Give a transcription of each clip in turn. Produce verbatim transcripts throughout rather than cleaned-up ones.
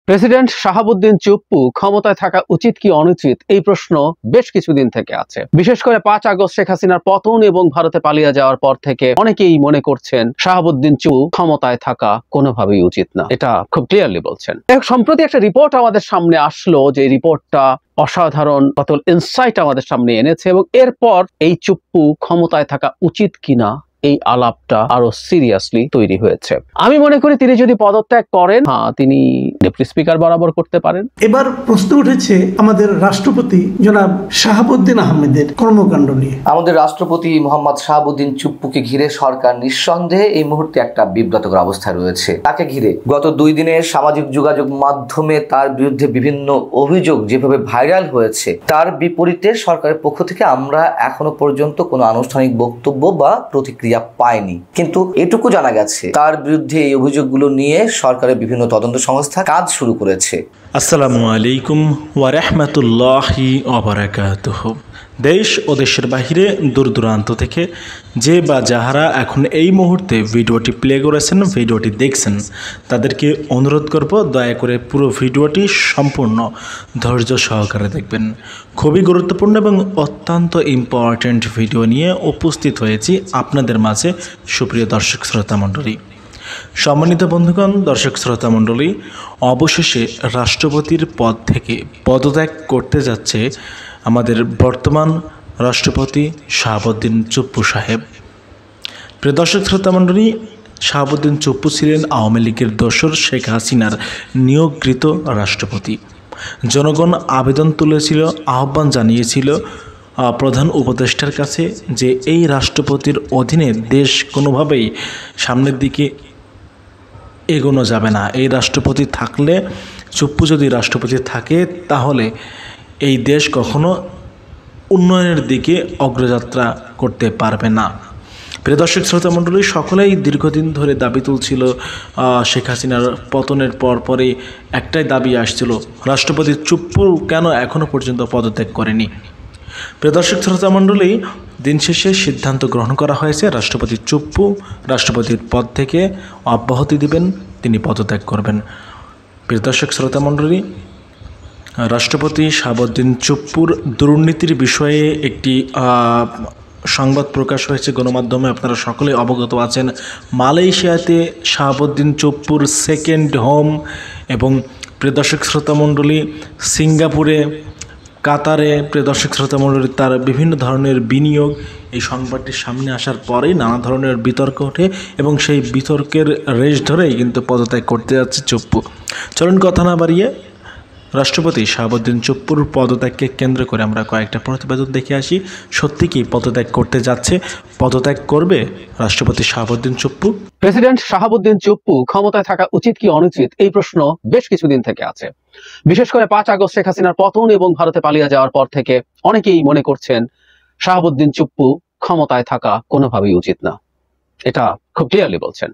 President Shahabuddin Chuppu ক্ষমতায় থাকা উচিত কি অনুচিত এই প্রশ্ন বেশ কিছুদিন থেকে আছে। বিশেষ করে পাঁচ আগস্ট শেখ হাসিনার পতন এবং ভারতে পালিয়ে যাওয়ার পর থেকে অনেকেই মনে করছেন শাহাবুদ্দিন চুপ্পু ক্ষমতায় থাকা কোনোভাবেই উচিত না, এটা খুব ক্লিয়ারলি বলছেন। সম্প্রতি একটা রিপোর্ট আমাদের সামনে আসলো, যে রিপোর্টটা অসাধারণ কত ইনসাইট আমাদের সামনে এনেছে, এবং এরপর এই চুপ্পু ক্ষমতায় থাকা উচিত কিনা এই আলাপটা আরো সিরিয়াসলি তৈরি হয়েছে। আমি মনে করি তিনি যদি পদত্যাগ করেন, হ্যাঁ তিনি ডেপুটি স্পিকার বরাবর করতে পারেন। এবার প্রশ্ন উঠেছে আমাদের রাষ্ট্রপতি জনাব শাহাবুদ্দিন আহমেদের কর্মকাণ্ড নিয়ে। আমাদের রাষ্ট্রপতি মোহাম্মদ শাহাবুদ্দিন চুপ্পুকে ঘিরে সরকার নিঃসন্দেহে এই মুহূর্তে একটা বিব্রতকর অবস্থায় রয়েছে। তাকে ঘিরে গত দুই দিনে সামাজিক যোগাযোগ মাধ্যমে তার বিরুদ্ধে বিভিন্ন অভিযোগ যেভাবে ভাইরাল হয়েছে, তার বিপরীতে সরকারের পক্ষ থেকে আমরা এখনো পর্যন্ত কোনো আনুষ্ঠানিক বক্তব্য বা প্রতিক্রিয়া পায়নি। কিন্তু এটুকু জানা গেছে তার বিরুদ্ধে এই অভিযোগগুলো নিয়ে সরকারের বিভিন্ন তদন্ত সংস্থা কাজ শুরু করেছে। আসসালামু আলাইকুম ওয়া রাহমাতুল্লাহি ওয়া বারাকাতুহু। দেশ ও দেশের বাহিরে দূর দূরান্ত থেকে যে বা যাহারা এখন এই মুহূর্তে ভিডিওটি প্লে করেছেন, ভিডিওটি দেখছেন, তাদেরকে অনুরোধ করব দয়া করে পুরো ভিডিওটি সম্পূর্ণ ধৈর্য সহকারে দেখবেন। খুবই গুরুত্বপূর্ণ এবং অত্যন্ত ইম্পর্ট্যান্ট ভিডিও নিয়ে উপস্থিত হয়েছি আপনাদের মাঝে, সুপ্রিয় দর্শক শ্রোতা মণ্ডলী। সম্মানিত বন্ধুগণ, দর্শক শ্রোতা মণ্ডলী, অবশেষে রাষ্ট্রপতির পদ থেকে পদত্যাগ করতে যাচ্ছে আমাদের বর্তমান রাষ্ট্রপতি শাহাবুদ্দিন চুপ্পু সাহেব। প্রিয় দর্শক শ্রোতা মণ্ডলী, শাহাবুদ্দিন চুপ্পু ছিলেন আওয়ামী লীগের দোসর শেখ হাসিনার নিয়োগকৃত রাষ্ট্রপতি। জনগণ আবেদন তুলেছিল, আহ্বান জানিয়েছিল প্রধান উপদেষ্টার কাছে যে এই রাষ্ট্রপতির অধীনে দেশ কোনোভাবেই সামনের দিকে এগোনো যাবে না। এই রাষ্ট্রপতি থাকলে, চুপ্পু যদি রাষ্ট্রপতি থাকে, তাহলে এই দেশ কখনো উন্নয়নের দিকে অগ্রযাত্রা করতে পারবে না। প্রিয় দর্শক শ্রোতা মণ্ডলী, সকলেই দীর্ঘদিন ধরে দাবি তুলছিল, শেখ হাসিনার পতনের পর পরে একটাই দাবি আসছিল, রাষ্ট্রপতি চুপ্পু কেন এখনও পর্যন্ত পদত্যাগ করেনি। প্রিয় দর্শক শ্রোতা মণ্ডলী, দিন শেষে সিদ্ধান্ত গ্রহণ করা হয়েছে রাষ্ট্রপতি চুপ্পু রাষ্ট্রপতির পদ থেকে অব্যাহতি দিবেন, তিনি পদত্যাগ করবেন। প্রিয় দর্শক শ্রোতা মণ্ডলী, রাষ্ট্রপতি শাহাবুদ্দিন চুপ্পুর দুর্নীতির বিষয়ে একটি সংবাদ প্রকাশ হয়েছে গণমাধ্যমে, আপনারা সকলে অবগত আছেন। মালয়েশিয়াতে শাহাবুদ্দিন চুপ্পুর সেকেন্ড হোম, এবং প্রিয় দর্শক শ্রোতা মণ্ডলী সিঙ্গাপুরে, কাতারে প্রিয় দর্শক শ্রোতা মণ্ডলী তার বিভিন্ন ধরনের বিনিয়োগ। এই সংবাদটি সামনে আসার পরেই নানা ধরনের বিতর্ক ওঠে, এবং সেই বিতর্কের রেশ ধরেই কিন্তু পদত্যাগ করতে যাচ্ছে চুপ্পু। চলুন কথা না বাড়িয়ে রাষ্ট্রপতি শাহাবুদ্দিন চুপ্পুর পদত্যাগকে কেন্দ্র করে আমরা কয়েকটা প্রতিবেদন দেখে আসি। সত্যি কি পদত্যাগ করতে যাচ্ছে, পদত্যাগ করবে রাষ্ট্রপতি শাহাবুদ্দিন চুপ্পু? প্রেসিডেন্ট শাহাবুদ্দিন চুপ্পু ক্ষমতায় থাকা উচিত কি অনুচিত এই প্রশ্ন বেশ কিছুদিন থেকে আছে। বিশেষ করে পাঁচ আগস্ট শেখ হাসিনার পতন এবং ভারতে পালিয়ে যাওয়ার পর থেকে অনেকেই মনে করছেন শাহাবুদ্দিন চুপ্পু ক্ষমতায় থাকা কোনোভাবেই উচিত না, এটা খুব ক্লিয়ারলি বলছেন।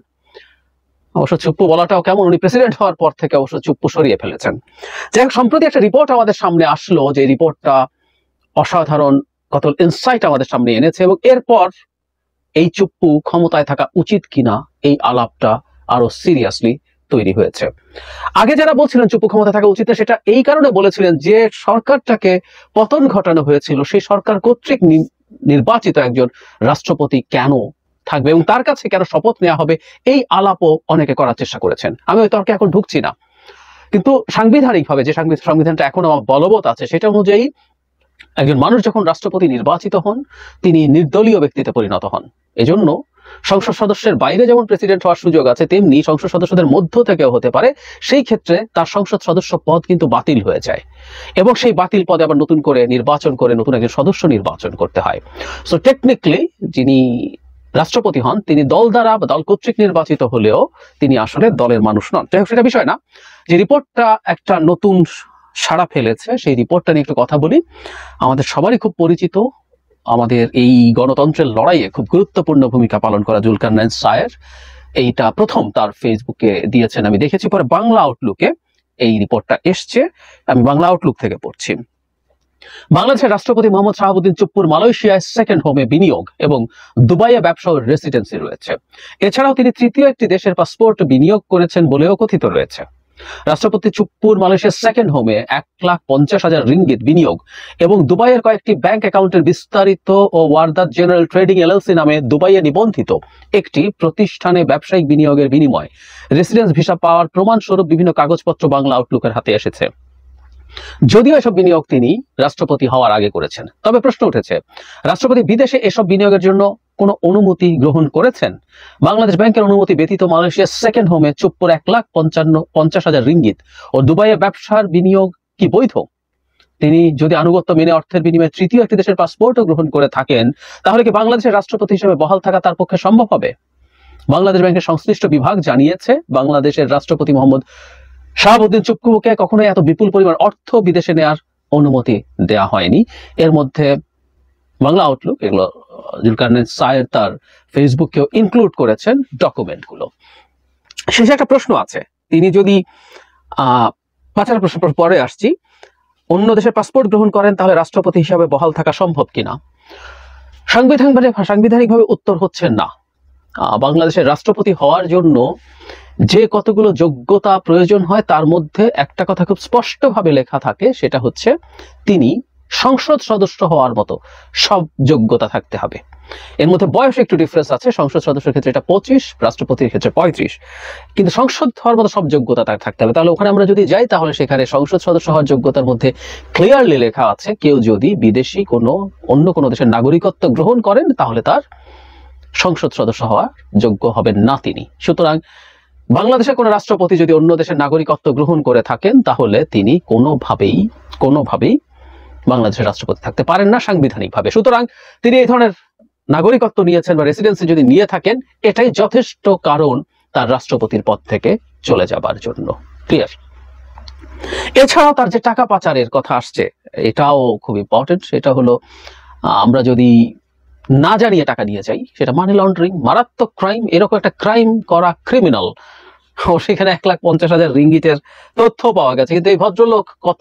অবশ্য চুপ্পু বলাটাও কেমন, উনি প্রেসিডেন্ট হওয়ার পর থেকে অবশ্য চুপ্পু সরিয়ে ফেলেছেন। যাই হোক, সম্প্রতি একটা রিপোর্ট আমাদের সামনে আসলো, যে রিপোর্টটা অসাধারণ কত ইনসাইট আমাদের সামনে এনেছে, এবং এরপর এই চুপ্পু ক্ষমতায় থাকা উচিত কিনা এই আলাপটা আরো সিরিয়াসলি তৈরি হয়েছে। আগে যারা বলছিলেন চুপ্পু ক্ষমতা থাকা উচিত, সেটা এই কারণে বলেছিলেন যে সরকারটাকে পতন ঘটানো হয়েছিল, সেই সরকার কর্তৃক নির্বাচিত একজন রাষ্ট্রপতি কেন থাকবে এবং তার কাছে কেন শপথ নেওয়া হবে, এই আলাপও অনেকে করার চেষ্টা করেছেন। আমি ওই তর্কে এখন ঢুকছি না, কিন্তু সাংবিধানিকভাবে যে সংবিধানটা এখনো বলবৎ আছে, সেটা অনুযায়ী একজন মানুষ যখন রাষ্ট্রপতি নির্বাচিত হন, তিনি নির্দলীয় ব্যক্তিতে পরিণত হন। এজন্য সংসদ সদস্যের বাইরে যেমন প্রেসিডেন্ট হওয়ার সুযোগ আছে, তেমনি সংসদ সদস্যদের মধ্য থেকেও হতে পারে। সেই ক্ষেত্রে তার সংসদ সদস্য পদ কিন্তু বাতিল হয়ে যায়, এবং সেই বাতিল পদে আবার নতুন করে নির্বাচন করে নতুন একজন সদস্য নির্বাচন করতে হয়। সো টেকনিক্যালি যিনি রাষ্ট্রপতি হন, তিনি দল দ্বারা বা দল কর্তৃক নির্বাচিত হলেও তিনি আসলে দলের মানুষ নন। যাই হোক, সেটা বিষয় না। যে রিপোর্টটা একটা নতুন সাড়া ফেলেছে, সেই রিপোর্টটা নিয়ে একটু কথা বলি। আমাদের সবারই খুব পরিচিত, আমাদের এই গণতন্ত্রের লড়াইয়ে খুব গুরুত্বপূর্ণ ভূমিকা পালন করা জুলকারনাইন সায়ের এইটা প্রথম তার ফেসবুকে দিয়েছেন, আমি দেখেছি। পরে বাংলা আউটলুকে এই রিপোর্টটা এসছে, আমি বাংলা আউটলুক থেকে পড়ছি। বাংলাদেশের রাষ্ট্রপতি মোহাম্মদ শাহাবুদ্দিন চুপ্পুর মালয়েশিয়ায় সেকেন্ড হোমে বিনিয়োগ এবং দুবাইয়ে ব্যবসা ও রেসিডেন্সি রয়েছে। এছাড়াও তিনি তৃতীয় একটি দেশের পাসপোর্ট বিনিয়োগ করেছেন বলেও কথিত রয়েছে। রাষ্ট্রপতি চুপ্পুর মালয়েশিয়ার সেকেন্ড হোমে এক লাখ পঞ্চাশ হাজার রিঙ্গিত বিনিয়োগ এবং দুবাইয়ের কয়েকটি ব্যাংক অ্যাকাউন্টের বিস্তারিত ও ওয়ারদাত জেনারেল ট্রেডিং এলএলসি নামে দুবাইয়ে নিবন্ধিত একটি প্রতিষ্ঠানে ব্যবসায়িক বিনিয়োগের বিনিময় রেসিডেন্স ভিসা পাওয়ার প্রমাণস্বরূপ বিভিন্ন কাগজপত্র বাংলা আউটলুকের হাতে এসেছে। যদিও এসব বিনিয়োগ তিনি রাষ্ট্রপতি হওয়ার আগে করেছেন, তবে প্রশ্ন উঠেছে রাষ্ট্রপতি বিদেশে এসব বিনিয়োগের জন্য কোনো অনুমতি গ্রহণ করেছেন? বাংলাদেশ ব্যাংকের অনুমতি ব্যতীত মালয়েশিয়ার সেকেন্ড হোমে চুপ্পুর এক লাখ পঞ্চান্ন পঞ্চাশ হাজার রিঙ্গিত ও দুবাইয়ে ব্যবসার বিনিয়োগ কি বৈধ? তিনি যদি আনুগত্য মেনে অর্থের বিনিময়ে তৃতীয় একটি দেশের পাসপোর্টও গ্রহণ করে থাকেন, তাহলে কি বাংলাদেশের রাষ্ট্রপতি হিসেবে বহাল থাকা তার পক্ষে সম্ভব হবে? বাংলাদেশ ব্যাংকের সংশ্লিষ্ট বিভাগ জানিয়েছে, বাংলাদেশের রাষ্ট্রপতি মোহাম্মদ শাহাবুদ্দিন চুপ্পুকে কখনোই এত বিপুল পরিমাণ অর্থ বিদেশে নেওয়ার অনুমতি দেয়া হয়নি। এর মধ্যে বাংলা আউটলুক, এগুলো জুলকারনাইন সায়ের তার ফেসবুকেও ইনক্লুড করেছেন ডকুমেন্টগুলো। শেষে একটা প্রশ্ন আছে, তিনি যদি আহ পাঁচটা প্রশ্ন পরে আসছি, অন্য দেশের পাসপোর্ট গ্রহণ করেন তাহলে রাষ্ট্রপতি হিসাবে বহাল থাকা সম্ভব কিনা? সাংবিধানিকভাবে সাংবিধানিকভাবে উত্তর হচ্ছে না। বাংলাদেশের রাষ্ট্রপতি হওয়ার জন্য যে কতগুলো যোগ্যতা প্রয়োজন হয় তার মধ্যে একটা কথা খুব স্পষ্টভাবে লেখা থাকে, সেটা হচ্ছে তিনি সংসদ সদস্য হওয়ার মতো সব যোগ্যতা থাকতে হবে। এর মধ্যে বয়স একটু ডিফারেন্স আছে, সংসদ সদস্যের ক্ষেত্রে এটা পঁচিশ, রাষ্ট্রপতির ক্ষেত্রে পঁয়ত্রিশ, কিন্তু সংসদ হওয়ার মতো সব যোগ্যতা তার থাকতে হবে। তাহলে ওখানে আমরা যদি যাই তাহলে সেখানে সংসদ সদস্য হওয়ার যোগ্যতার মধ্যে ক্লিয়ারলি লেখা আছে, কেউ যদি বিদেশি কোনো অন্য কোনো দেশের নাগরিকত্ব গ্রহণ করেন তাহলে তার সংসদ সদস্য হওয়ার যোগ্য হবেন না তিনি। সুতরাং বাংলাদেশের কোনো রাষ্ট্রপতি যদি অন্য দেশের নাগরিকত্ব গ্রহণ করে থাকেন তাহলে তিনি কোনোভাবেই কোনোভাবেই বাংলাদেশের রাষ্ট্রপতি থাকতে পারেন না সাংবিধানিকভাবে। সুতরাং তিনি এই ধরনের নাগরিকত্ব নিয়েছেন বা রেসিডেন্সি যদি নিয়ে থাকেন, এটাই যথেষ্ট কারণ তার রাষ্ট্রপতির পদ থেকে চলে যাবার জন্য। ক্লিয়ার? এছাড়াও তার যে টাকা পাচারের কথা আসছে, এটাও খুব ইম্পর্টেন্ট। সেটা হলো আমরা যদি না জানিয়ে টাকা নিয়ে যাই, সেটা মানি লন্ডারিং, মারাত্মক ক্রাইম। এরকম একটা ক্রাইম করা ক্রিমিনাল, সেখানে এক লাখ পঞ্চাশ হাজার রিঙ্গিতের তথ্য পাওয়া গেছে। কিন্তু এই ভদ্রলোক কত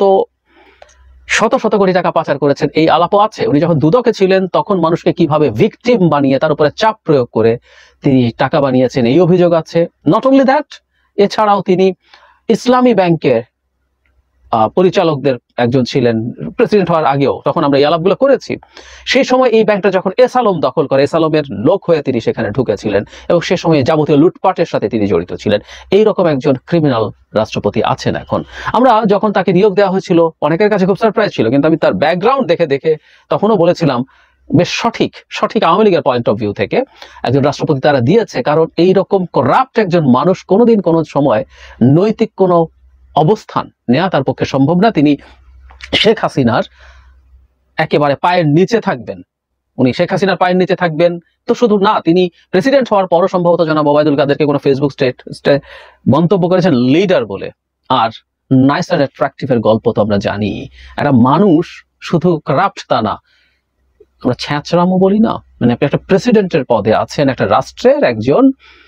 শত শত কোটি টাকা পাচার করেছেন এই আলাপও আছে। উনি যখন দুদকে ছিলেন তখন মানুষকে কিভাবে ভিকটিম বানিয়ে তার উপরে চাপ প্রয়োগ করে তিনি টাকা বানিয়েছেন এই অভিযোগ আছে। নট অনলি দ্যাট, এছাড়াও তিনি ইসলামী ব্যাংকের পরিচালকদের একজন ছিলেন প্রেসিডেন্ট হওয়ার আগেও, তখন আমরা এই আলাপগুলো করেছি। সেই সময় এই ব্যাংকটা যখন এস আলম দখল করে, এস আলমের লোক হয়ে তিনি সেখানে ঢুকেছিলেন এবং সে সময় যাবতীয় লুটপাটের সাথে তিনি জড়িত ছিলেন। এইরকম একজন ক্রিমিনাল রাষ্ট্রপতি আছেন এখন। আমরা যখন তাকে নিয়োগ দেওয়া হয়েছিল অনেকের কাছে খুব সারপ্রাইজ ছিল, কিন্তু আমি তার ব্যাকগ্রাউন্ড দেখে দেখে তখনও বলেছিলাম বেশ সঠিক সঠিক আওয়ামী লীগের পয়েন্ট অফ ভিউ থেকে একজন রাষ্ট্রপতি তারা দিয়েছে। কারণ এইরকম করাপ্ট একজন মানুষ কোনোদিন কোনো সময় নৈতিক কোনো অবস্থান নেওয়া তার পক্ষে সম্ভব না। তিনি শেখ হাসিনার একেবারে পায়ের নিচে থাকবেন। উনি শেখ হাসিনার পায়ের নিচে থাকবেন তো শুধু না, তিনি প্রেসিডেন্ট হওয়ার পরও সম্ভবত জনাব ওবায়দুল কাদেরকে কোনো ফেসবুক স্টেট মন্তব্য করেছেন লিডার বলে। আর নাইস অ্যান্ড অ্যাট্রাকটিভের গল্প তো আমরা জানি। একটা মানুষ শুধু কারাপ্ট তা না, আমরা ছ্যাঁচড়ামও বলি না, মানে আপনি একটা প্রেসিডেন্টের পদে আছেন, একটা রাষ্ট্রের একজন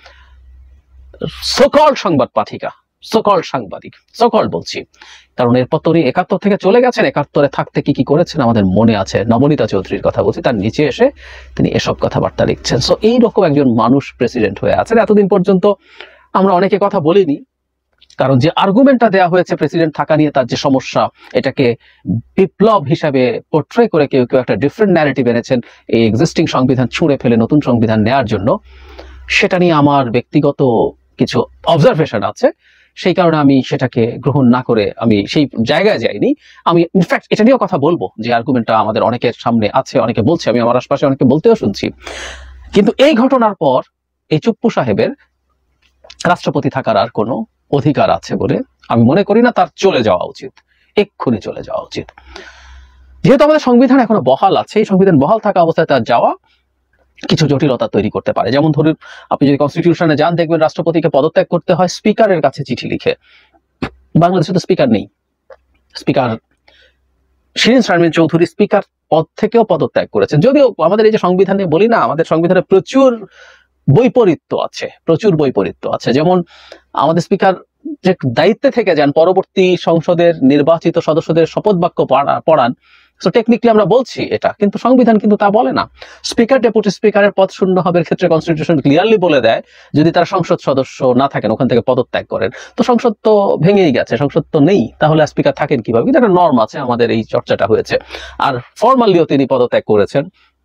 সকল সংবাদ পাঠিকা, সকল সাংবাদিক, সকল বলছি, কারণ এরপর তো উনি একাত্তর থেকে চলে গেছেন। একাত্তরে থাকতে কি কি করেছেন আমাদের মনে আছে। নবনীতা চৌধুরীর কথা বলছি, তার নিচে এসে তিনি এসব কথাবার্তা লিখছেন। সো এইরকম একজন মানুষ প্রেসিডেন্ট হয়ে আছেন। এতদিন পর্যন্ত আমরা অনেকে কথা বলিনি, কারণ যে আর্গুমেন্টটা দেওয়া হয়েছে প্রেসিডেন্ট থাকা নিয়ে, তার যে সমস্যা, এটাকে বিপ্লব হিসাবে পোর্ট্রে করে কেউ কেউ একটা ডিফারেন্ট ন্যারেটিভ এনেছেন এই এক্সিস্টিং সংবিধান ছুঁড়ে ফেলে নতুন সংবিধান নেওয়ার জন্য। সেটা নিয়ে আমার ব্যক্তিগত কিছু অবজারভেশন আছে, সেই কারণে আমি সেটাকে গ্রহণ না করে আমি সেই জায়গায় যাইনি। আমি ইনফ্যাক্ট এটা নিয়েও কথা বলবো যে আর্গুমেন্টটা আমাদের অনেকের সামনে আছে, অনেকে বলছে, আমি আমার আশপাশে অনেকে বলতেও শুনছি। কিন্তু এই ঘটনার পর এই চুপ্পু সাহেবের রাষ্ট্রপতি থাকার আর কোনো অধিকার আছে বলে আমি মনে করি না। তার চলে যাওয়া উচিত, এক্ষুনি চলে যাওয়া উচিত। যেহেতু আমাদের সংবিধান এখনো বহাল আছে, এই সংবিধান বহাল থাকা অবস্থায় তার যাওয়া কিছু জটিলতা তৈরি করতে পারে। যেমন ধরুন, আপনি যদি কনস্টিটিউশনে যান দেখবেন রাষ্ট্রপতিকে পদত্যাগ করতে হয় স্পিকারের কাছে চিঠি লিখে। বাংলাদেশে তো স্পিকার নেই। স্পিকার শিরিন শারমিন চৌধুরী স্পিকার পদ থেকেও পদত্যাগ করেছেন। যদিও আমাদের এই যে সংবিধানে বলি না, আমাদের সংবিধানে প্রচুর বৈপরীত্য আছে, প্রচুর বৈপরীত্য আছে। যেমন আমাদের স্পিকার যে দায়িত্বে থেকে যান, পরবর্তী সংসদের নির্বাচিত সদস্যদের শপথ বাক্য পড়ান, সো টেকনিক্যালি আমরা বলছি এটা, কিন্তু সংবিধান কিন্তু তা বলে না। স্পিকার ডেপুটি স্পিকারের পদ শূন্য হবার ক্ষেত্রে কনস্টিটিউশন ক্লিয়ারলি বলে দেয় যদি তার সংসদ সদস্য না থাকেন, ওখান থেকে পদত্যাগ করেন। তো সংসদ তো ভেঙেই গেছে, সংসদ তো নেই, তাহলে স্পিকার থাকেন কিভাবে? কিন্তু একটা নর্ম আছে, আমাদের এই চর্চাটা হয়েছে। আর ফর্মালিও তিনি পদত্যাগ করেছেন।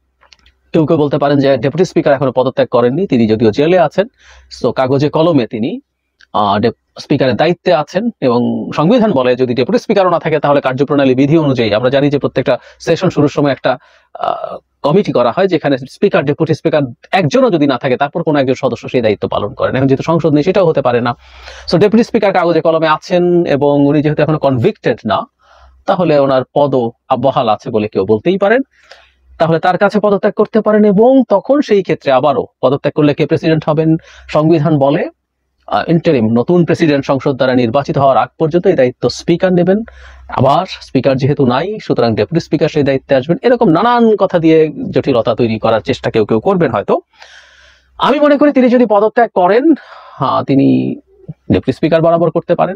কেউ কেউ বলতে পারেন যে ডেপুটি স্পিকার এখনো পদত্যাগ করেননি, তিনি যদিও জেলে আছেন, তো কাগজে কলমে তিনি স্পিকারের দায়িত্বে আছেন। এবং সংবিধান বলে যদি ডেপুটি স্পিকারও না থাকে তাহলে কার্যপ্রণালী বিধি অনুযায়ী আমরা জানি যে প্রত্যেকটা সেশন শুরুর সময় একটা কমিটি করা হয় যেখানে স্পিকার ডেপুটি স্পিকার একজনও যদি না থাকে তারপর কোনো একজন সদস্য সেই দায়িত্ব পালন করেন। এখন যেহেতু সংসদ নেই সেটাও হতে পারে না। সো ডেপুটি স্পিকার কাগজে কলমে আছেন এবং উনি যেহেতু এখনো কনভিক্টেড না, তাহলে ওনার পদও বহাল আছে বলে কেউ বলতেই পারেন। তাহলে তার কাছে পদত্যাগ করতে পারেন, এবং তখন সেই ক্ষেত্রে আবারও পদত্যাগ করলে কে প্রেসিডেন্ট হবেন? সংবিধান বলে ইন্টারিম নতুন প্রেসিডেন্ট সংসদ দ্বারা নির্বাচিত হওয়ার আগ পর্যন্ত এই দায়িত্ব স্পিকার নেবেন। আবার স্পিকার যেহেতু নাই, সুতরাং ডেপুটি স্পিকার সেই দায়িত্বে আসবেন। এরকম নানান কথা দিয়ে জটিলতা তৈরি করার চেষ্টা কেউ কেউ করবেন হয়তো। আমি মনে করি তিনি যদি পদত্যাগ করেন, হ্যাঁ তিনি ডেপুটি স্পিকার বরাবর করতে পারেন।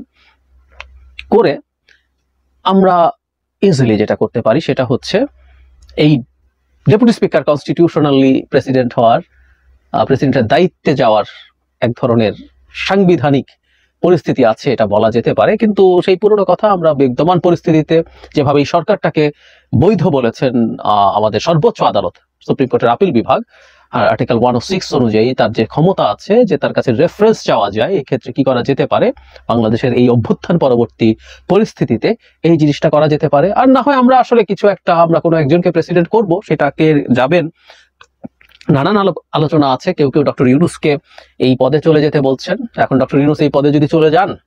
করে আমরা ইজিলি যেটা করতে পারি সেটা হচ্ছে এই ডেপুটি স্পিকার কনস্টিটিউশনালি প্রেসিডেন্ট হওয়ার, প্রেসিডেন্টের দায়িত্বে যাওয়ার এক ধরনের সাংবিধানিক পরিস্থিতি আছে, এটা বলা যেতে পারে। কিন্তু সেই পুরনো কথা আমরা বিদ্যমান পরিস্থিতিতে যেভাবে এই সরকারটাকে বৈধ বলেছেন আমাদের সর্বোচ্চ আদালত, সুপ্রিম কোর্টের আপিল বিভাগ, আর আর্টিকেল ওয়ান ও সিক্স অনুযায়ী তার যে ক্ষমতা আছে যে তার কাছে রেফারেন্স চাওয়া যায়, এক্ষেত্রে কি করা যেতে পারে? বাংলাদেশের এই অভ্যুত্থান পরবর্তী পরিস্থিতিতে এই জিনিসটা করা যেতে পারে। আর না হয় আমরা আসলে কিছু একটা, আমরা কোনো একজনকে প্রেসিডেন্ট করব, সেটা কে যাবেন নানান আলোচনা আছে। কেউ কেউ ডক্টর ইউনূসকে এই পদে চলে যেতে বলছেন। এখন ডক্টর ইউনূস এই পদে যদি চলে যান,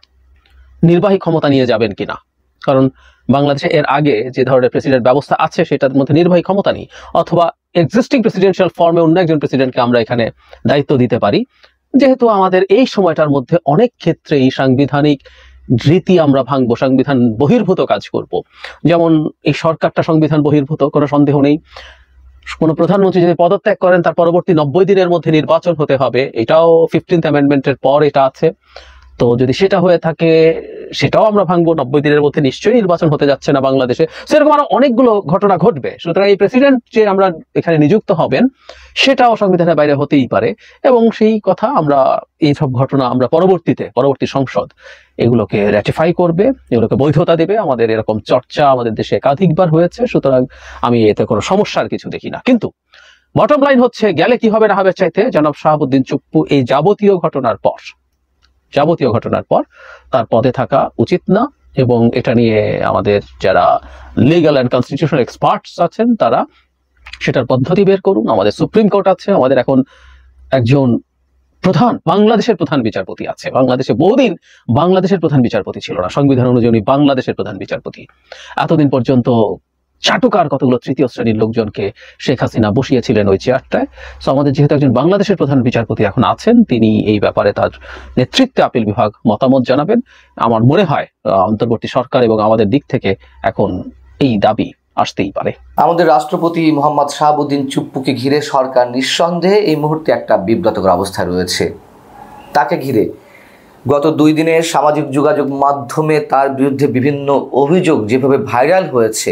নির্বাহী ক্ষমতা নিয়ে যাবেন কিনা? কারণ বাংলাদেশে এর আগে যে ধরনের প্রেসিডেন্ট ব্যবস্থা আছে সেটার মধ্যে নির্বাহী ক্ষমতা নেই, অথবা এক্সিস্টিং প্রেসিডেন্সিয়াল ফর্মে অন্য একজন প্রেসিডেন্টকে আমরা এখানে দায়িত্ব দিতে পারি। যেহেতু আমাদের এই সময়টার মধ্যে অনেক ক্ষেত্রেই সাংবিধানিক রীতি আমরা ভাঙবো, সংবিধান বহির্ভূত কাজ করব। যেমন এই সরকারটা সংবিধান বহির্ভূত, কোনো সন্দেহ নেই। কোন প্রধানমন্ত্রী যদি পদত্যাগ করেন তার পরবর্তী নব্বই দিনের মধ্যে নির্বাচন হতে হবে, এটাও ফিফটিন্থ অ্যামেন্ডমেন্টের পর এটা আছে। তো যদি সেটা হয়ে থাকে সেটাও আমরা ভাঙবো, নব্বই দিনের মধ্যে নিশ্চয়ই নির্বাচন হতে যাচ্ছে না বাংলাদেশে। সেরকম আরো অনেকগুলো ঘটনা ঘটবে। সুতরাং এই প্রেসিডেন্ট যে আমরা এখানে নিযুক্ত হবেন সেটাও সংবিধানের বাইরে হতেই পারে, এবং সেই কথা আমরা এই সব ঘটনা আমরা পরবর্তীতে পরবর্তী সংসদ এগুলোকে র্যাটিফাই করবে, এগুলোকে বৈধতা দেবে। আমাদের এরকম চর্চা আমাদের দেশে একাধিকবার হয়েছে, সুতরাং আমি এতে কোনো সমস্যার কিছু দেখি না। কিন্তু বটম লাইন হচ্ছে, গেলে কি হবে না হবে চাইতে জনাব শাহাবুদ্দিন চুপ্পু এই যাবতীয় ঘটনার পর যাবতীয় ঘটনার পর তার পদে থাকা উচিত না। এবং এটা নিয়ে আমাদের যারা লিগ্যাল অ্যান্ড কনস্টিটিউশনাল এক্সপার্টস আছেন তারা সেটার পদ্ধতি বের করুন। আমাদের সুপ্রিম কোর্ট আছে, আমাদের এখন একজন প্রধান বাংলাদেশের প্রধান বিচারপতি আছে। বাংলাদেশে বহুদিন বাংলাদেশের প্রধান বিচারপতি ছিল না, সংবিধান অনুযায়ী উনি বাংলাদেশের প্রধান বিচারপতি। এতদিন পর্যন্ত চাটুকার কতগুলো তৃতীয় শ্রেণীর লোকজনকে শেখ হাসিনা বসিয়েছিলেন ওই চেয়ারটায়। তো আমাদের যেহেতু একজন বাংলাদেশের প্রধান বিচারপতি এখন আছেন, তিনি এই ব্যাপারে তার নেতৃত্বে আপিল বিভাগ মতামত জানাবেন। আমার মনে হয় অন্তর্বর্তী সরকার এবং আমাদের দিক থেকে এখন এই দাবি আসতেই পারে। আমাদের রাষ্ট্রপতি মোহাম্মদ শাহাবুদ্দিন চুপ্পুকে ঘিরে সরকার নিঃসন্দেহে এই মুহূর্তে একটা বিব্রতকর অবস্থায় রয়েছে। তাকে ঘিরে গত দুই দিনে সামাজিক যোগাযোগ মাধ্যমে তার বিরুদ্ধে বিভিন্ন অভিযোগ যেভাবে ভাইরাল হয়েছে,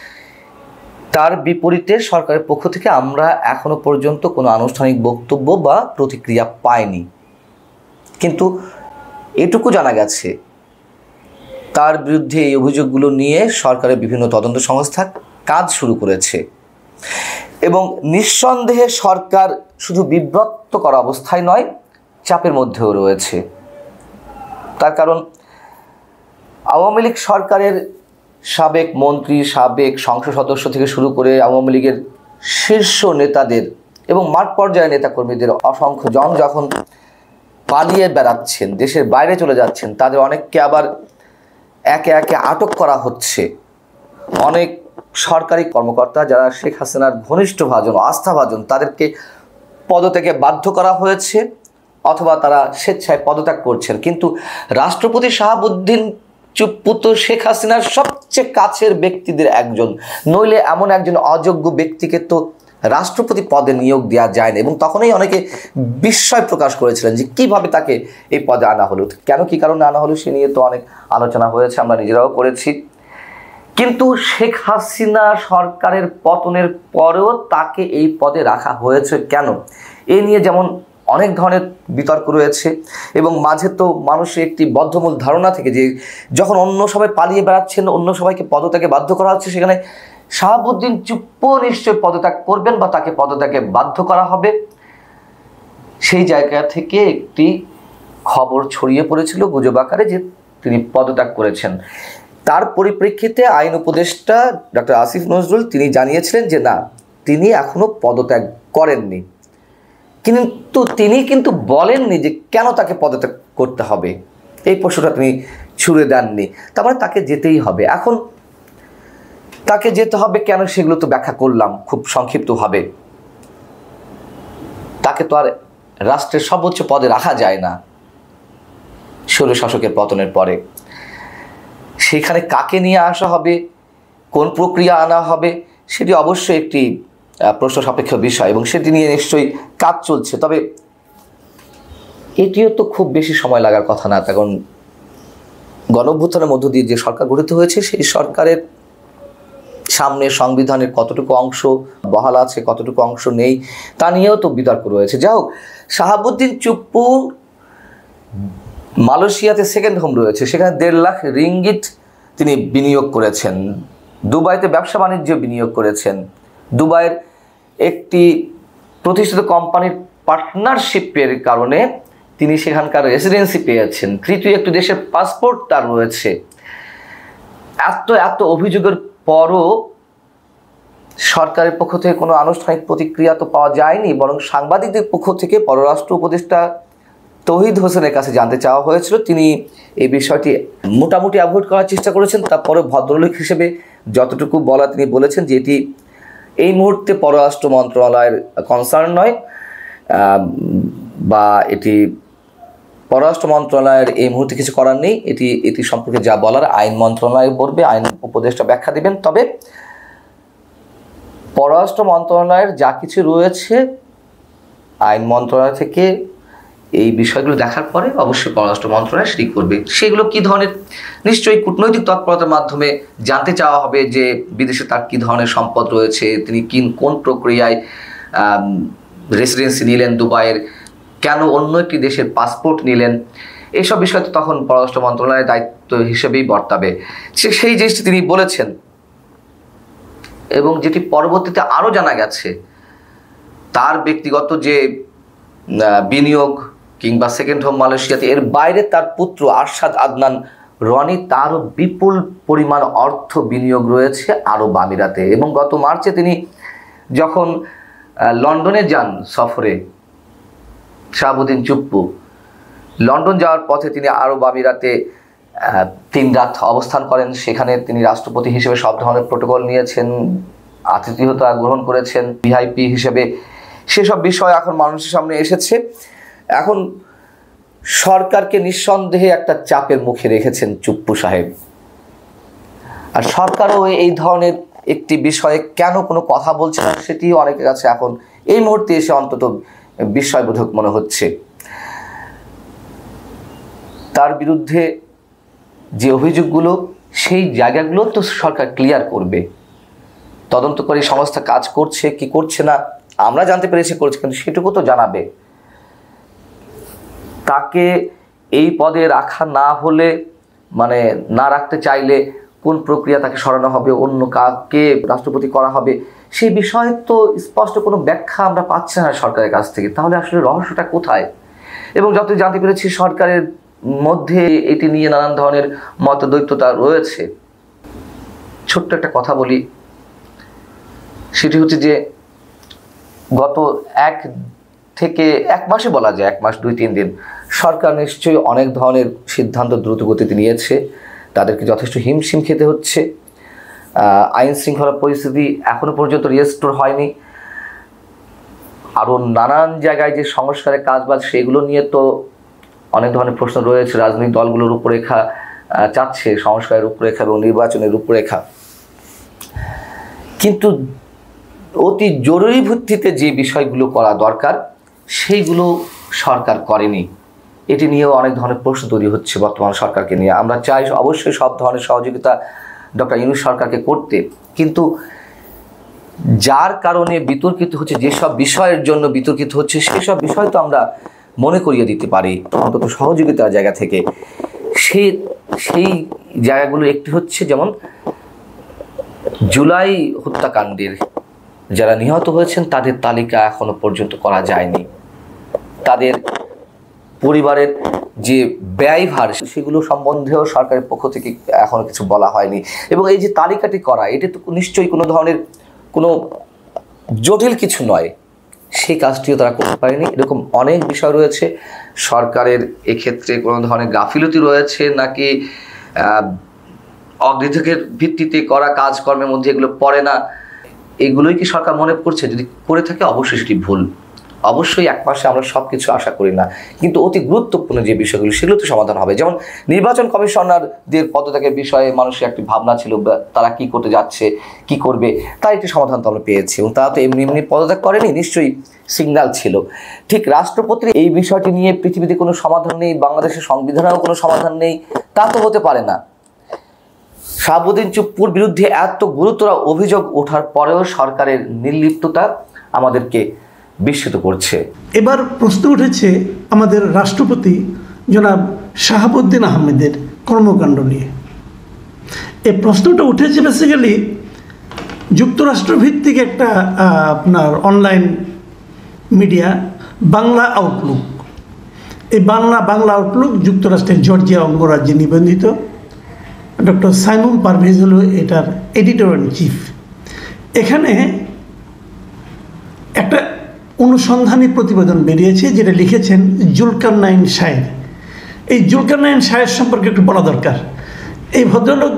তার বিপরীতে সরকারের পক্ষ থেকে আমরা এখনো পর্যন্ত কোনো আনুষ্ঠানিক বক্তব্য বা প্রতিক্রিয়া পাইনি। কিন্তু এটুকু জানা গেছে, তার বিরুদ্ধে এই অভিযোগগুলো নিয়ে সরকারের বিভিন্ন তদন্ত সংস্থা কাজ শুরু করেছে। এবং নিঃসন্দেহে সরকার শুধু বিব্রত করা অবস্থায় নয়, চাপের মধ্যেও রয়েছে। তার কারণ আওয়ামী লীগ সরকারের সাবেক মন্ত্রী, সাবেক সংসদ সদস্য থেকে শুরু করে আওয়ামী লীগের শীর্ষ নেতাদের এবং মাঠ পর্যায়ের নেতাকর্মীদের অসংখ্য জন যখন পালিয়ে বেড়াচ্ছেন, দেশের বাইরে চলে যাচ্ছেন, তাদের অনেককে আবার একে একে আটক করা হচ্ছে। অনেক সরকারি কর্মকর্তা যারা শেখ হাসিনার ঘনিষ্ঠ ভাজন, আস্থাভাজন, তাদেরকে পদত্যাগে বাধ্য করা হয়েছে অথবা তারা স্বেচ্ছায় পদত্যাগ করছেন। কিন্তু রাষ্ট্রপতি শাহাবুদ্দিন চুপ্পু তো শেখ হাসিনার সবচেয়ে কাছের ব্যক্তিদের একজন, নইলে এমন একজন অযোগ্য ব্যক্তিকে তো রাষ্ট্রপতি পদে নিয়োগ দেওয়া যায় না। এবং তখনই অনেকে বিস্ময় প্রকাশ করেছিলেন যে কিভাবে তাকে এই পদে আনা হলো, কেন কি কারণে আনা হলো, সে নিয়ে তো অনেক আলোচনা হয়েছে, আমরা নিজেরাও করেছি। কিন্তু শেখ হাসিনা সরকারের পতনের পরেও তাকে এই পদে রাখা হয়েছে কেন, এ নিয়ে যেমন অনেক ধরনের বিতর্ক রয়েছে এবং মাঝে তো মানুষের একটি বদ্ধমূল ধারণা থেকে যে যখন অন্য সবাই পালিয়ে বেড়াচ্ছেন, অন্য সবাইকে পদত্যাগে বাধ্য করা হচ্ছে, সেখানে শাহাবুদ্দিন চুপ্পু নিশ্চয় পদত্যাগ করবেন বা তাকে পদত্যাগে বাধ্য করা হবে। সেই জায়গা থেকে একটি খবর ছড়িয়ে পড়েছিল গুজব আকারে যে তিনি পদত্যাগ করেছেন। তার পরিপ্রেক্ষিতে আইন উপদেষ্টা ডক্টর আসিফ নজরুল তিনি জানিয়েছিলেন যে না, তিনি এখনো পদত্যাগ করেননি, কিন্তু তিনি কিন্তু বলেননি যে কেন তাকে পদত্যাগ করতে হবে, এই প্রশ্নটা তিনি ছুড়ে দেননি। তার মানে তাকে যেতেই হবে। এখন তাকে যেতে হবে কেন, সেগুলো তো ব্যাখ্যা করলাম খুব সংক্ষিপ্তভাবে। তাকে তো আর রাষ্ট্রের সর্বোচ্চ পদে রাখা যায় না স্বৈর শাসকের পতনের পরে। সেখানে কাকে নিয়ে আসা হবে, কোন প্রক্রিয়া আনা হবে, সেটি অবশ্যই একটি প্রশ্ন সাপেক্ষ বিষয় এবং সেটি নিয়ে নিশ্চয়ই কাজ চলছে। তবে এটিও তো খুব বেশি সময় লাগার কথা না, কারণ গণঅভ্যুত্থানের মধ্য দিয়ে যে সরকার গঠিত হয়েছে সেই সরকারের সামনে সংবিধানের কতটুকু অংশ বহাল আছে, কতটুকু অংশ নেই, তা নিয়েও তো বিতর্ক রয়েছে। যাই হোক, শাহাবুদ্দিন চুপ্পু মালয়েশিয়াতে সেকেন্ড হোম রয়েছে, সেখানে দেড় লাখ রিঙ্গিট তিনি বিনিয়োগ করেছেন। দুবাইতে ব্যবসা বাণিজ্য বিনিয়োগ করেছেন। দুবাইয়ের একটি প্রতিষ্ঠিত কোম্পানির পার্টনারশিপের কারণে তিনি সেখানকার রেসিডেন্সি পেয়েছেন। তৃতীয় একটি দেশের পাসপোর্ট তার রয়েছে। এত এত অভিযোগের পরও সরকারের পক্ষ থেকে কোনো আনুষ্ঠানিক প্রতিক্রিয়া তো পাওয়া যায়নি, বরং সাংবাদিকদের পক্ষ থেকে পররাষ্ট্র উপদেষ্টা তৌহিদ হোসেনের কাছে জানতে চাওয়া হয়েছিল। তিনি এই বিষয়টি মোটামুটি অ্যাভয়েড করার চেষ্টা করেছেন। তারপরে ভদ্রলোক হিসেবে যতটুকু বলা তিনি বলেছেন যে এটি এই মুহূর্তে পররাষ্ট্র মন্ত্রণালয়ের কনসার্ন নয়, বা এটি পররাষ্ট্র মন্ত্রণালয়ের এই মুহূর্তে কিছু করার নেই, এটি এটি সম্পর্কে যা বলার আইন মন্ত্রণালয় বলবে, আইন উপদেষ্টা ব্যাখ্যা দিবেন। তবে পররাষ্ট্র মন্ত্রণালয়ের যা কিছু রয়েছে আইন মন্ত্রণালয় থেকে এই বিষয়গুলো দেখার পরে অবশ্যই পররাষ্ট্র মন্ত্রণালয় সেটি করবে। সেগুলো কি ধরনের, নিশ্চয়ই কূটনৈতিক তৎপরতার মাধ্যমে জানতে চাওয়া হবে যে বিদেশে তার কি ধরনের সম্পদ রয়েছে, তিনি কি কোন প্রক্রিয়ায় রেসিডেন্সি নিলেন দুবাইয়ের, কেন অন্য একটি দেশের পাসপোর্ট নিলেন, এইসব বিষয় তো তখন পররাষ্ট্র মন্ত্রণালয়ের দায়িত্ব হিসেবেই বর্তাবে। সেই জিনিসটি তিনি বলেছেন এবং যেটি পরবর্তীতে আরও জানা গেছে, তার ব্যক্তিগত যে বিনিয়োগ কিংবা সেকেন্ড হোম মালয়েশিয়াতে, এর বাইরে তার পুত্র আরশাদ আদনান রনি, তারও বিপুল পরিমাণ অর্থ বিনিয়োগ রয়েছে আরব আমিরাতে। এবং গত মার্চে তিনি যখন লন্ডনে যান সফরে, শাহাবুদ্দিন চুপ্পু লন্ডন যাওয়ার পথে তিনি আরব আমিরাতে তিন রাত অবস্থান করেন। সেখানে তিনি রাষ্ট্রপতি হিসেবে সব ধরনের প্রোটোকল নিয়েছেন, আতিথেয়তা গ্রহণ করেছেন ভিআইপি হিসেবে। সেসব বিষয় এখন মানুষের সামনে এসেছে। এখন সরকারকে নিঃসন্দেহে একটা চাপের মুখে রেখেছেন চুপ্পু সাহেব। আর সরকারও এই ধরনের একটি বিষয়ে কেন কোনো কথা বলছে না, সেটি অনেকের কাছে এখন এই মুহূর্তে এসে অন্তত বিস্ময়বোধক মনে হচ্ছে। তার বিরুদ্ধে যে অভিযোগগুলো, সেই জায়গাগুলো তো সরকার ক্লিয়ার করবে। তদন্তকারী সংস্থা কাজ করছে কি করছে না আমরা জানতে পেরেছি করছে, কিন্তু সেটুকু তো জানাবে। তাকে এই পদে রাখা না হলে, মানে না রাখতে চাইলে কোন প্রক্রিয়া তাকে সরানো হবে, অন্য কাকে রাষ্ট্রপতি করা হবে, সেই বিষয়ে তো স্পষ্ট কোনো ব্যাখ্যা আমরা পাচ্ছি না সরকারের কাছ থেকে। তাহলে আসলে রহস্যটা কোথায়? এবং যতই জানতে পেরেছি সরকারের মধ্যে এটি নিয়ে নানান ধরনের মতদ্বৈততা রয়েছে। ছোট্ট একটা কথা বলি, সেটি হচ্ছে যে গত এক থেকে এক মাসে বলা যায়, এক মাস দুই তিন দিন সরকার নিশ্চয়ই অনেক ধরনের সিদ্ধান্ত দ্রুতগতিতে নিয়েছে। তাদেরকে যথেষ্ট হিমশিম খেতে হচ্ছে। আইন শৃঙ্খলা পরিস্থিতি এখনো পর্যন্ত রিস্টোর হয়নি। আরও নানান জায়গায় যে সংস্কারের কাজবাজ, সেগুলো নিয়ে তো অনেক ধরনের প্রশ্ন রয়েছে। রাজনৈতিক দলগুলোর রূপরেখা চাচ্ছে, সংস্কারের রূপরেখা এবং নির্বাচনের রূপরেখা। কিন্তু অতি জরুরি ভিত্তিতে যে বিষয়গুলো করা দরকার, সেইগুলো সরকার করেনি। এটি নিয়েও অনেক ধরনের প্রশ্ন তৈরি হচ্ছে বর্তমান সরকারকে নিয়ে। আমরা চাই অবশ্যই সব ধরনের সহযোগিতা ডক্টর ইউনূস সরকারকে করতে, কিন্তু যার কারণে বিতর্কিত হচ্ছে, যেসব বিষয়ের জন্য বিতর্কিত হচ্ছে সেসব বিষয় তো আমরা মনে করিয়ে দিতে পারি অন্তত সহযোগিতার জায়গা থেকে। সে সেই জায়গাগুলো একটি হচ্ছে যেমন জুলাই হত্যাকাণ্ডের যারা নিহত হয়েছেন তাদের তালিকা এখনো পর্যন্ত করা যায়নি, তাদের পরিবারের যে ব্যয়ভার সেগুলো সম্বন্ধেও সরকারের পক্ষ থেকে এখনো কিছু বলা হয়নি। এবং এই যে তালিকাটি করা, এটা তো নিশ্চয়ই কোনো ধরনের কোনো জটিল কিছু নয়, সেই কাজটিও তারা করতে পারেনি। এরকম অনেক বিষয় রয়েছে। সরকারের এক্ষেত্রে কোনো ধরনের গাফিলতি রয়েছে নাকি অগ্রাধিকারের ভিত্তিতে করা কাজকর্মের মধ্যে এগুলো পড়ে না, এগুলোই কি সরকার মনে করছে? যদি করে থাকে অবশ্যই সেটি ভুল। অবশ্যই এক মাসে আমরা সব কিছু আশা করি না, কিন্তু অতি গুরুত্বপূর্ণ যে বিষয়গুলো সেগুলো তো সমাধান হবে। যেমন নির্বাচন কমিশনারদের পদত্যাগের বিষয়ে মানুষের একটি ভাবনা ছিল, তারা কি করতে যাচ্ছে, কি করবে, তার একটি সমাধান তো আমরা পেয়েছি। এবং তারা তো এমনি এমনি পদত্যাগ করেনি, নিশ্চয়ই সিগন্যাল ছিল। ঠিক রাষ্ট্রপতির এই বিষয়টি নিয়ে পৃথিবীতে কোনো সমাধান নেই, বাংলাদেশের সংবিধানেও কোনো সমাধান নেই, তা তো হতে পারে না। শাহাবুদ্দিন চুপ্পুর বিরুদ্ধে এত গুরুতর অভিযোগ ওঠার পরেও সরকারের নির্লিপ্ততা আমাদেরকে বিস্মিত করছে। এবার প্রশ্ন উঠেছে আমাদের রাষ্ট্রপতি জনাব শাহাবুদ্দিন আহমেদের কর্মকাণ্ড নিয়ে। এই প্রশ্নটা উঠেছে বেসিক্যালি যুক্তরাষ্ট্র ভিত্তিক একটা আপনার অনলাইন মিডিয়া বাংলা আউটলুক। এই বাংলা বাংলা আউটলুক যুক্তরাষ্ট্রের জর্জিয়া অঙ্গরাজ্যে নিবন্ধিত। ডক্টর সাইমন পারভেজ হলো এটার এডিটর ইন চিফ। এখানে একটা অনুসন্ধানী প্রতিবেদন বেরিয়েছে যেটা লিখেছেন জুলকারনাইন শাহের। এই জুলকারনাইন শাহের সম্পর্কে একটু বলা দরকার। এই ভদ্রলোক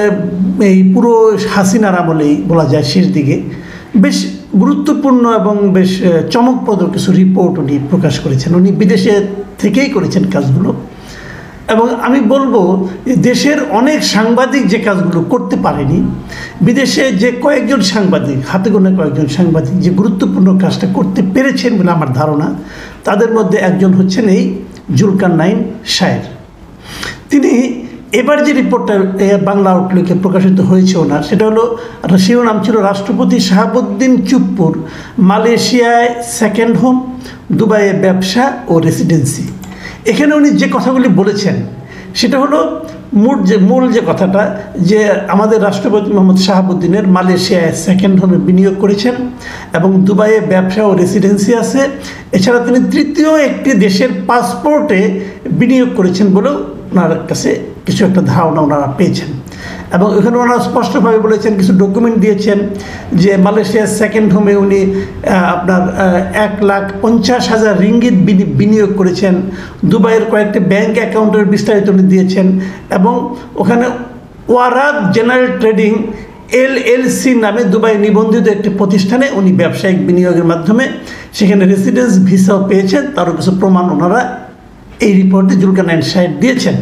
এই পুরো হাসিনার আমলেই বলা যায় শেষ দিকে বেশ গুরুত্বপূর্ণ এবং বেশ চমকপ্রদ কিছু রিপোর্ট উনি প্রকাশ করেছেন। উনি বিদেশে থেকেই করেছেন কাজগুলো, এবং আমি বলবো দেশের অনেক সাংবাদিক যে কাজগুলো করতে পারেনি, বিদেশে যে কয়েকজন সাংবাদিক, হাতে গোনা কয়েকজন সাংবাদিক যে গুরুত্বপূর্ণ কাজটা করতে পেরেছেন বলে আমার ধারণা, তাদের মধ্যে একজন হচ্ছেন এই জুলকারনাইন শাহের। তিনি এবার যে রিপোর্টটা বাংলা আউটলুকে প্রকাশিত হয়েছে ওনার, সেটা হলো শিরোনাম ছিল রাষ্ট্রপতি শাহাবুদ্দিন চুপ্পুর মালয়েশিয়ায় সেকেন্ড হোম, দুবাইয়ে ব্যবসা ও রেসিডেন্সি। এখানে উনি যে কথাগুলি বলেছেন সেটা হলো মূল যে মূল যে কথাটা, যে আমাদের রাষ্ট্রপতি মোহাম্মদ শাহাবুদ্দিনের মালয়েশিয়ায় সেকেন্ড হোমে বিনিয়োগ করেছেন এবং দুবাইয়ে ব্যবসা ও রেসিডেন্সি আছে। এছাড়া তিনি তৃতীয় একটি দেশের পাসপোর্টে বিনিয়োগ করেছেন বলেও ওনার কাছে কিছু একটা ধারণা ওনারা পেয়েছেন। এবং এখানে ওনারা স্পষ্টভাবে বলেছেন, কিছু ডকুমেন্ট দিয়েছেন যে মালয়েশিয়ার সেকেন্ড হোমে উনি আপনার এক লাখ পঞ্চাশ হাজার রিঙ্গিত বিনিয়োগ করেছেন। দুবাইয়ের কয়েকটি ব্যাংক অ্যাকাউন্টের বিস্তারিত উনি দিয়েছেন এবং ওখানে Warad General Trading L L C নামে দুবাই নিবন্ধিত একটি প্রতিষ্ঠানে উনি ব্যবসায়িক বিনিয়োগের মাধ্যমে সেখানে রেসিডেন্স ভিসাও পেয়েছেন, তারও কিছু প্রমাণ ওনারা এই রিপোর্টে জুলকারনাইন শাহের দিয়েছেন।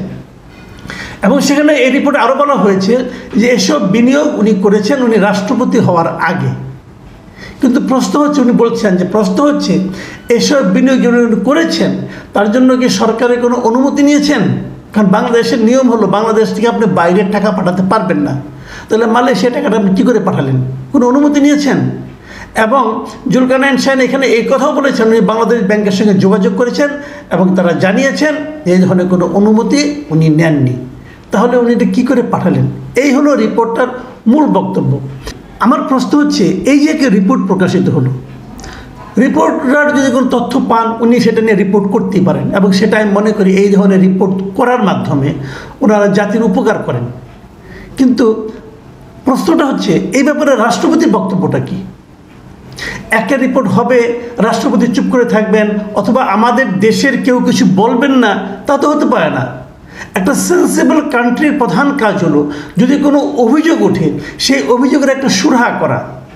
এবং সেখানে এই রিপোর্টে আরও বলা হয়েছে যে এসব বিনিয়োগ উনি করেছেন উনি রাষ্ট্রপতি হওয়ার আগে। কিন্তু প্রশ্ন হচ্ছে, উনি বলছেন যে প্রশ্ন হচ্ছে এসব বিনিয়োগ উনি করেছেন তার জন্য কি সরকারের কোনো অনুমতি নিয়েছেন? কারণ বাংলাদেশের নিয়ম হলো বাংলাদেশ থেকে আপনি বাইরের টাকা পাঠাতে পারবেন না, তাহলে মালয়েশিয়া টাকাটা আপনি কী করে পাঠালেন? কোনো অনুমতি নিয়েছেন? এবং জুলকারনাইন শাহ এখানে এই কথাও বলেছেন উনি বাংলাদেশ ব্যাংকের সঙ্গে যোগাযোগ করেছেন এবং তারা জানিয়েছেন এই ধরনের কোনো অনুমতি উনি নেননি। তাহলে উনি এটা কী করে পাঠালেন? এই হলো রিপোর্টটার মূল বক্তব্য। আমার প্রশ্ন হচ্ছে, এই যে একটা রিপোর্ট প্রকাশিত হলো, রিপোর্টার যদি কোনো তথ্য পান উনি সেটা নিয়ে রিপোর্ট করতেই পারেন, এবং সেটা আমি মনে করি এই ধরনের রিপোর্ট করার মাধ্যমে ওনারা জাতির উপকার করেন। কিন্তু প্রশ্নটা হচ্ছে এই ব্যাপারে রাষ্ট্রপতির বক্তব্যটা কী? একটা রিপোর্ট হবে, রাষ্ট্রপতি চুপ করে থাকবেন, অথবা আমাদের দেশের কেউ কিছু বলবেন না, তা তো হতে পারে না। একটা সেন্সিবল কান্ট্রির প্রধান কাজ হলো যদি কোনো অভিযোগ ওঠে সেই অভিযোগের একটা সুরাহা করা।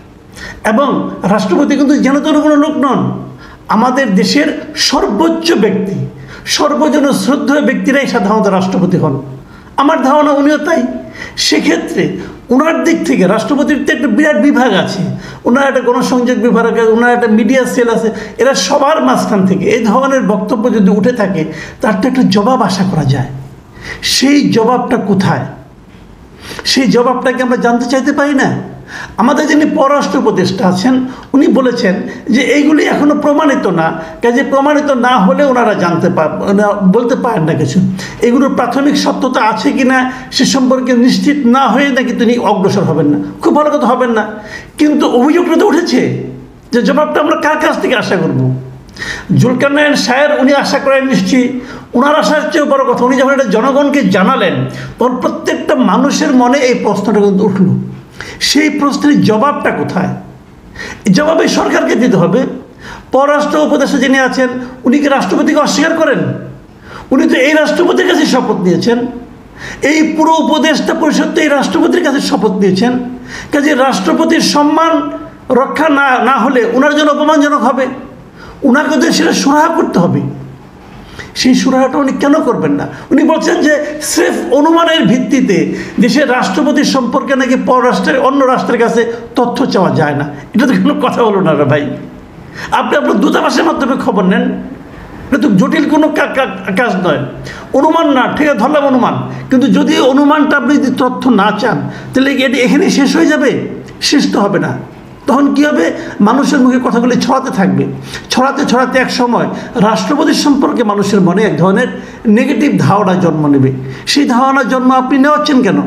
এবং রাষ্ট্রপতি কিন্তু যেন তেন কোনো লোক নন, আমাদের দেশের সর্বোচ্চ ব্যক্তি, সর্বজন শ্রদ্ধেয় ব্যক্তিরাই সাধারণত রাষ্ট্রপতি হন। আমার ধারণা উনিও তাই। সেক্ষেত্রে ওনার দিক থেকে রাষ্ট্রপতির তো একটা বিরাট বিভাগ আছে, ওনার একটা গণসংযোগ বিভাগ আছে, ওনার একটা মিডিয়া সেল আছে, এরা সবার মাঝখান থেকে এই ধরনের বক্তব্য যদি উঠে থাকে তার তো একটা জবাব আশা করা যায়। সেই জবাবটা কোথায়? সেই জবাবটাকে আমরা জানতে চাইতে পারি না? আমাদের যিনি পররাষ্ট্র উপদেষ্টা আছেন উনি বলেছেন যে এইগুলি এখনো প্রমাণিত না, কাজে প্রমাণিত না হলে ওনারা জানতে পার বলতে পারেন না কিছু। এগুলোর প্রাথমিক সত্যতা আছে কি না সে সম্পর্কে নিশ্চিত না হয়ে নাকি তিনি অগ্রসর হবেন না। খুব ভালো কথা, হবেন না, কিন্তু অভিযোগটা তো উঠেছে, যে জবাবটা আমরা কার কাছ থেকে আশা করব? জুলকারনাইন সাহেব উনি আশা করেন নিশ্চয়ই, ওনার আশার চেয়েও বড় কথা উনি যখন এটা জনগণকে জানালেন তখন প্রত্যেকটা মানুষের মনে এই প্রশ্নটা কিন্তু উঠল, সেই প্রশ্নের জবাবটা কোথায়? জবাবে সরকারকে দিতে হবে। পররাষ্ট্র উপদেষ্টা যিনি আছেন উনি কি রাষ্ট্রপতিকে অস্বীকার করেন? উনি তো এই রাষ্ট্রপতির কাছে শপথ নিয়েছেন, এই পুরো উপদেষ্টা পরিষদ তো এই রাষ্ট্রপতির কাছে শপথ নিয়েছেন। কাজে রাষ্ট্রপতির সম্মান রক্ষা না না হলে ওনার জন্য অপমানজনক হবে, ওনাকে তো সেটা সুরাহা করতে হবে। সেই সুরাহাটা উনি কেন করবেন না? উনি বলছেন যে স্রেফ অনুমানের ভিত্তিতে দেশের রাষ্ট্রপতির সম্পর্কে নাকি পররাষ্ট্রের অন্য রাষ্ট্রের কাছে তথ্য চাওয়া যায় না। এটা তো কোনো কথা হলো না রে ভাই। আপনি আপনার দূতাবাসের মাধ্যমে খবর নেন, এটা তো জটিল কোনো কাজ নয়। অনুমান না, ঠিক আছে, ধরলাম অনুমান, কিন্তু যদি অনুমানটা আপনি যদি তথ্য না চান তাহলে এটি এখানেই শেষ হয়ে যাবে? শেষ তো হবে না। তখন কী হবে? মানুষের মুখে কথাগুলি ছড়াতে থাকবে, ছড়াতে ছড়াতে এক সময় রাষ্ট্রপতির সম্পর্কে মানুষের মনে এক ধরনের নেগেটিভ ধারণা জন্ম নেবে। সেই ধারণার জন্ম আপনি নেওয়াচ্ছেন কেন?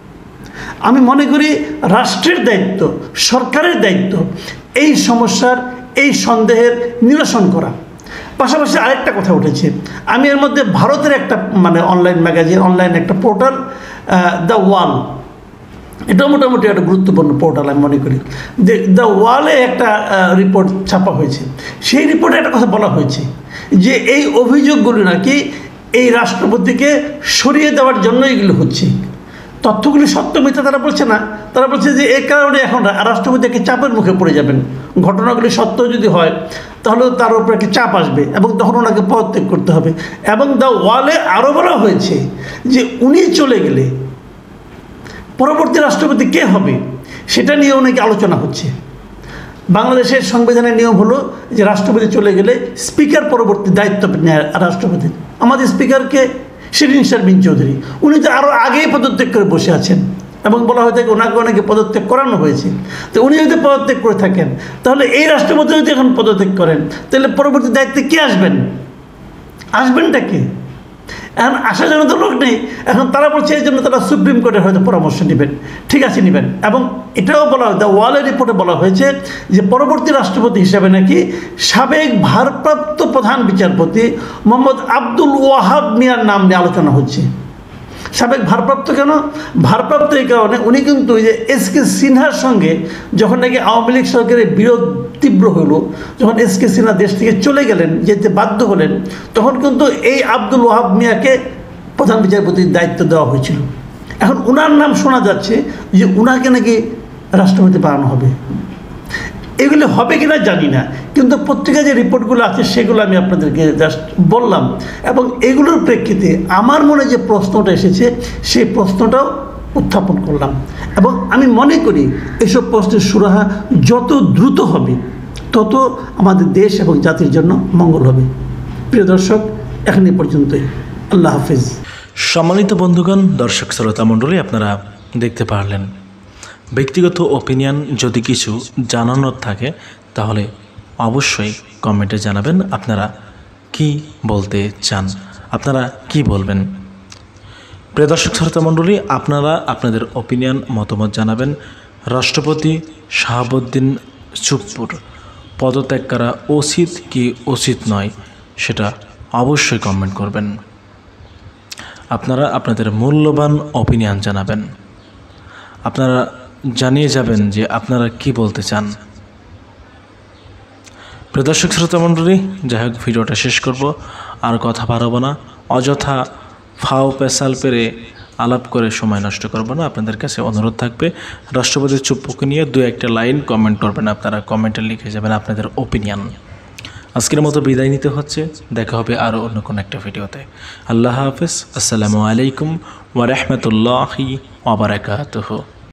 আমি মনে করি রাষ্ট্রের দায়িত্ব, সরকারের দায়িত্ব এই সমস্যার, এই সন্দেহের নিরসন করা। পাশাপাশি আরেকটা কথা উঠেছে, আমি এর মধ্যে ভারতের একটা মানে অনলাইন ম্যাগাজিন, অনলাইন একটা পোর্টাল দ্য ওয়াল, এটাও মোটামুটি একটা গুরুত্বপূর্ণ পোর্টাল আমি মনে করি। যে দ্য ওয়ালে একটা রিপোর্ট ছাপা হয়েছে, সেই রিপোর্টে একটা কথা বলা হয়েছে যে এই অভিযোগগুলি নাকি এই রাষ্ট্রপতিকে সরিয়ে দেওয়ার জন্য এগুলো হচ্ছে। তথ্যগুলি সত্য মিথ্যা তারা বলছে না, তারা বলছে যে এই কারণে এখন রাষ্ট্রপতি একটি চাপের মুখে পড়ে যাবেন। ঘটনাগুলি সত্য যদি হয় তাহলে তার উপর একটি চাপ আসবে এবং তখন ওনাকে পদত্যাগ করতে হবে। এবং দ্য ওয়ালে আরও বলা হয়েছে যে উনি চলে গেলে পরবর্তী রাষ্ট্রপতি কে হবে সেটা নিয়ে অনেক আলোচনা হচ্ছে। বাংলাদেশের সংবিধানের নিয়ম হলো যে রাষ্ট্রপতি চলে গেলে স্পিকার পরবর্তী দায়িত্ব নেয় রাষ্ট্রপতি। আমাদের স্পিকারকে শিরিন শারমিন চৌধুরী, উনি তো আরও আগেই পদত্যাগ করে বসে আছেন এবং বলা হয়ে থাকে ওনাকে অনেকে পদত্যাগ করানো হয়েছে। তো উনি যদি পদত্যাগ করে থাকেন তাহলে এই রাষ্ট্রপতি যদি এখন পদত্যাগ করেন তাহলে পরবর্তী দায়িত্বে কে আসবেন? আসবেনটা কে? এখন আসার জন্য তো লোক নেই। এখন তারা বলছে এই জন্য তারা সুপ্রিম কোর্টের হয়তো পরামর্শ নেবেন। ঠিক আছে, নেবেন। এবং এটাও বলা হয়, দ্য ওয়ালের রিপোর্টে বলা হয়েছে যে পরবর্তী রাষ্ট্রপতি হিসাবে নাকি সাবেক ভারপ্রাপ্ত প্রধান বিচারপতি মোহাম্মদ আব্দুল ওয়াহাব মিয়ার নাম নিয়ে আলোচনা হচ্ছে। সাবেক ভারপ্রাপ্ত কেন? ভারপ্রাপ্ত এই কারণে উনি কিন্তু ওই যে এস কে সিনহার সঙ্গে যখন নাকি আওয়ামী লীগ সরকারের বিরোধ তীব্র হলো, যখন এস কে সিনহা দেশ থেকে চলে গেলেন, যেতে বাধ্য হলেন, তখন কিন্তু এই আব্দুল ওয়াহাব মিয়াকে প্রধান বিচারপতির দায়িত্ব দেওয়া হয়েছিল। এখন উনার নাম শোনা যাচ্ছে যে উনাকে নাকি রাষ্ট্রপতি বানানো হবে। এগুলো হবে কিনা জানি না, কিন্তু পত্রিকায় যে রিপোর্টগুলো আছে সেগুলো আমি আপনাদেরকে জাস্ট বললাম। এবং এগুলোর প্রেক্ষিতে আমার মনে যে প্রশ্নটা এসেছে সেই প্রশ্নটাও উত্থাপন করলাম। এবং আমি মনে করি এসব প্রশ্নের সুরাহা যত দ্রুত হবে তত আমাদের দেশ এবং জাতির জন্য মঙ্গল হবে। প্রিয় দর্শক, এখন এই পর্যন্তই। আল্লাহ হাফিজ। সম্মানিত বন্ধুগণ, দর্শক শ্রোতা মণ্ডলী, আপনারা দেখতে পারলেন ব্যক্তিগত ওপিনিয়ন যদি কিছু জানানোর থাকে তাহলে অবশ্যই কমেন্টে জানাবেন আপনারা কি বলতে চান, আপনারা কি বলবেন। প্রিয় দর্শক শ্রোতা মণ্ডলী, আপনারা আপনাদের ওপিনিয়ন মতামত জানাবেন। রাষ্ট্রপতি শাহাবুদ্দিন চুপ্পুর পদত্যাগ করা উচিত কি উচিত নয় সেটা অবশ্যই কমেন্ট করবেন। আপনারা আপনাদের মূল্যবান ওপিনিয়ন জানাবেন, আপনারা জানিয়ে যাবেন যে আপনারা কি বলতে চান। প্রিয় দর্শক শ্রোতা মণ্ডলী, যাই হোক ভিডিওটা শেষ করব, আর কথা বাড়াবো না, অযথা ফাও পেশাল পেরে আলাপ করে সময় নষ্ট করব না। আপনাদের কাছে অনুরোধ থাকবে রাষ্ট্রপতি চুপ্পুকে নিয়ে দু একটা লাইন কমেন্ট করবেন, আপনারা কমেন্টে লিখে যাবেন আপনাদের ওপিনিয়ন। আজকের মতো বিদায় নিতে হচ্ছে, দেখা হবে আরও অন্য কোনো একটা ভিডিওতে। আল্লাহ হাফেজ। আসসালামু আলাইকুম ওয়া রাহমাতুল্লাহি ওয়া বারাকাতুহু।